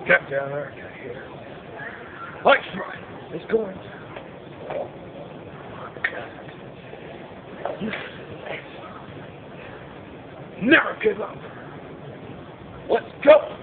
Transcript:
Captain America here. Let's ride. It's going. Never give up. Let's go.